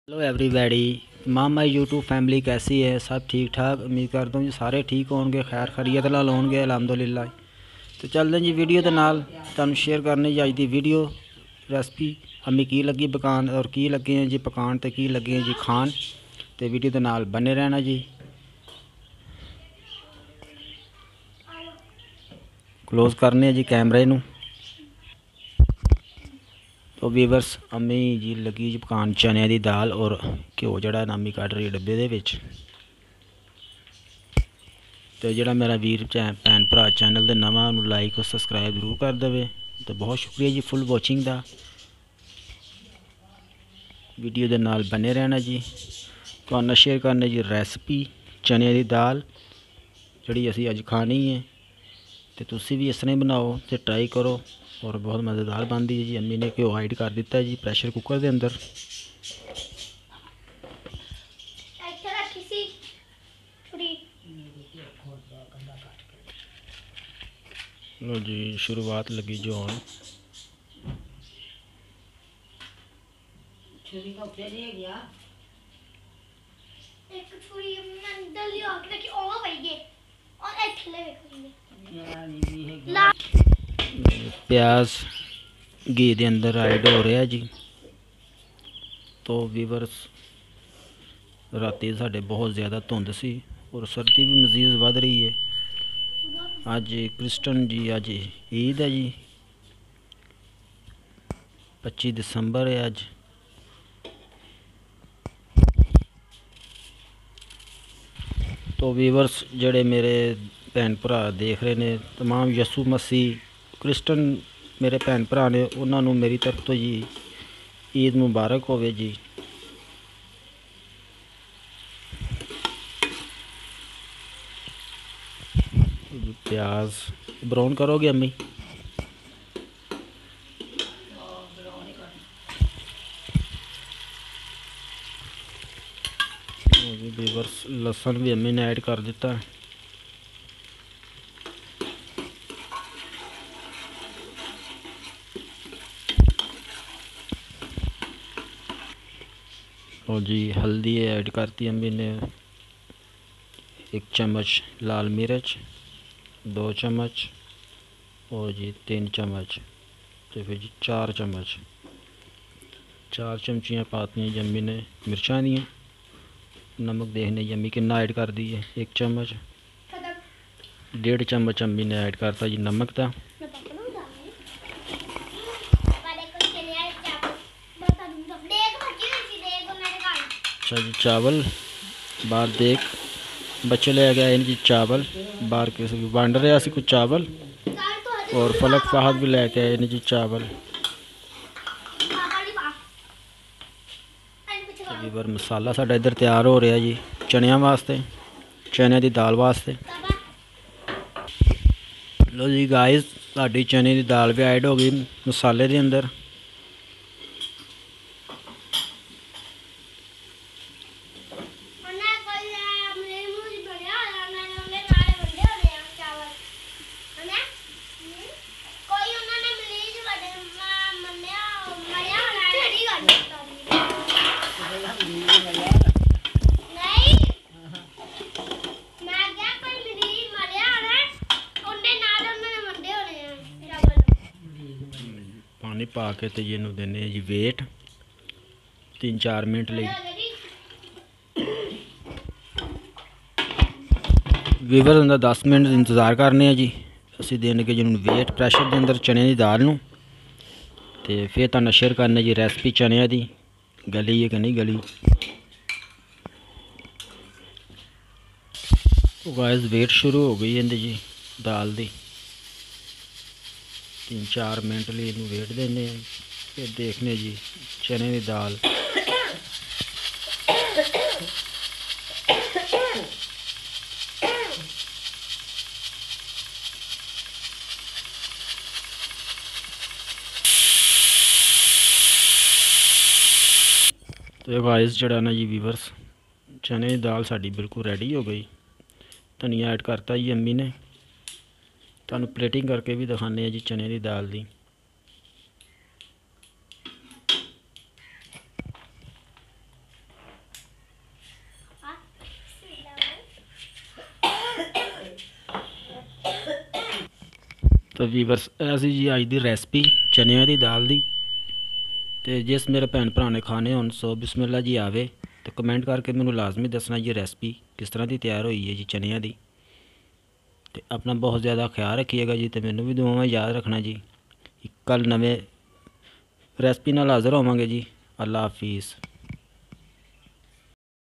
Hello everybody, तमाम my YouTube family कैसी है? सब ठीक ठाक? उम्मीद करता हूँ जी सारे ठीक होंगे, खैर खैरियत नाल होंगे अलहमदुलिल्लाह। तो चलते हैं जी वीडियो के नाल तुहानूं शेयर करने जी अज दी वीडियो रेसिपी अम्मी की लगी पकान और की लगे हैं जी पकान तो की लगे हैं जी खान। तो वीडियो के नाल बने रहना जी। क्लोज करने जी कैमरे नूं। तो वीवर्स अम्मी जी लगी जी पकान चने की दाल और घ्यो जड़ा अम्मी कढ़ रही डब्बे दे विच। तो जोड़ा मेरा वीर भैन भरा चैनल दे नवा उन्होंने लाइक और सबसक्राइब जरूर कर देवे। तो बहुत शुक्रिया जी फुल वॉचिंग का। वीडियो के नाल बने रहना जी। तो शेयर करने जी रेसिपी चने की दाल जी असी अज खानी है। तो तुसी भी इस तरह बनाओ तो ट्राई करो और बहुत मज़ेदार बनती है जी। अम्मी ने घ्यो हाइड कर दिता है जी प्रैशर कुकर के अंदर। लो जी शुरुआत लगी जो होन। प्याज घी के अंदर ऐड हो रहा जी। तो वीवर्स राती साढ़े बहुत ज़्यादा धुंध सी और सर्दी भी मजीद वध रही है। अज क्रिस्टन जी अज ईद है जी, 25 दिसंबर है अज। तो वीवर्स जड़े मेरे भैन भरा देख रहे ने तमाम यसू मसीह क्रिस्टन मेरे भैन भरा ने उन्होंने मेरी तरफ तो जी ईद मुबारक होवे जी। प्याज ब्राउन करोगे अम्मी? वीवर्स लसन भी अम्मी ने ऐड कर दिता है। और जी हल्दी ऐड करती अम्मी ने 1 चम्मच, लाल मिर्च 2 चम्मच और जी 3 चम्मच। तो फिर जी 4 चम्मच 4 चमचियाँ पाती जी अम्मी ने मिर्चां दियाँ। नमक देखने जी अम्मी कितना ऐड कर दी है 1 चम्मच। 1.5 चम्मच अम्मी ने ऐड करता जी नमक का। अच्छा जी चावल बाहर देख बच्चे ले गए जी चावल बाहर किसी वंड रहा सी कुछ चावल और फलक फाहद भी लैके आए जी चावल। वीवर मसाला साडा इधर तैयार हो रहा जी चनिया वास्ते, चने की दाल वास्ते। लो जी गाइस साड़ी चने की दाल भी ऐड हो गई मसाले के अंदर। पानी पा के तो इनू देने जी वेट 3-4 मिनट ले। वीवर अंदर 10 मिनट इंतज़ार करने जी। असी देने के जिन्होंने वेट प्रैशर के अंदर चने की दाल नूं। ते फिर तुहानूं शेयर करने जी रेसिपी चने की गली है कि नहीं गली। तो गाइस वेट शुरू हो गई इंदी जी दाल दी। 3-4 मिनट लिए इनू वेट देने फिर देखने जी चने की दाल। तो गाइस जड़ा ना जी वीवर्स चने की दाल साड़ी बिल्कुल रेडी हो गई। धनिया ऐड करता जी अम्मी ने। तुहानूं प्लेटिंग करके भी दिखाने जी चने की दाल दी। तो ਵੀਵਰਸ ਐਸੀ ਜੀ ਅੱਜ ਦੀ ਰੈਸਪੀ ਚਨਿਆਂ ਦੀ ਦਾਲ ਦੀ। ਤੇ ਜਿਸ ਮੇਰੇ ਭੈਣ ਭਰਾ ਨੇ ਖਾਣੇ ਹੋਣ ਸੋ ਬਿਸਮਿਲ੍ਲਾ ਜੀ ਆਵੇ ਤੇ ਕਮੈਂਟ ਕਰਕੇ ਮੈਨੂੰ ਲਾਜ਼ਮੀ ਦੱਸਣਾ ਜੀ ਰੈਸਪੀ ਕਿਸ ਤਰ੍ਹਾਂ ਦੀ ਤਿਆਰ ਹੋਈ ਹੈ ਜੀ ਚਨਿਆਂ ਦੀ। ਤੇ ਆਪਣਾ ਬਹੁਤ ਜ਼ਿਆਦਾ ਖਿਆਲ ਰੱਖੀਏਗਾ ਜੀ ਤੇ ਮੈਨੂੰ ਵੀ ਦੁਆਵਾਂ ਯਾਦ ਰੱਖਣਾ ਜੀ। ਕੱਲ ਨਵੇਂ ਰੈਸਪੀ ਨਾਲ ਹਾਜ਼ਰ ਹੋਵਾਂਗੇ ਜੀ। ਅੱਲਾ ਹਾਫਿਜ਼।